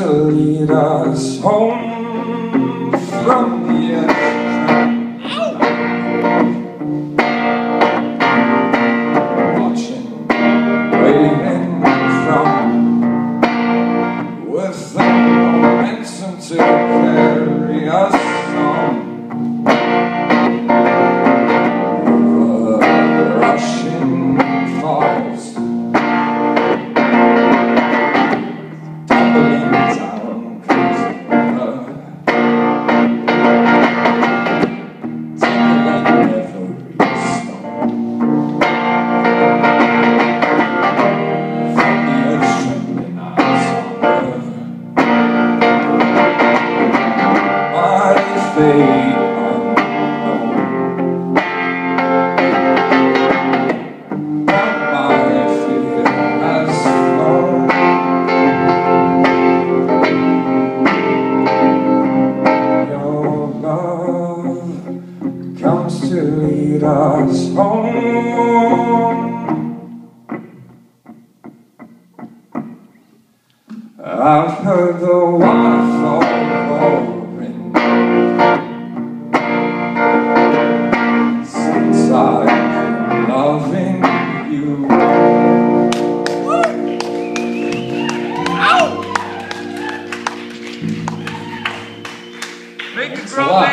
lead us home from the edge. Watching, waiting from, with the momentum to carry us on. The rushing falls, tumbling down, crazy tickling every stone. From the edge, trembling eyes on my fate unknown. But my fear has flown. Your love comes to lead us home. I've heard the waterfall roaring since I've been loving you. Make it grow.